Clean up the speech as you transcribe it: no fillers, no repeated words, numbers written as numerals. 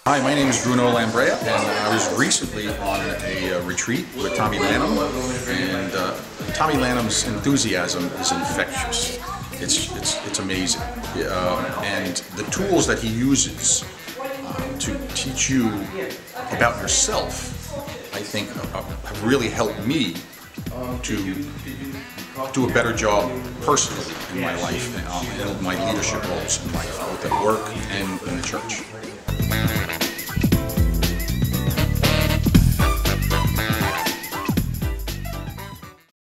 Hi, my name is Bruno Lambraia, and I was recently on a retreat with Tommy Lanham, and Tommy Lanham's enthusiasm is infectious. It's amazing, and the tools that he uses to teach you about yourself, I think, have really helped me to do a better job personally in my life and in my leadership roles in life, both at work and in the church.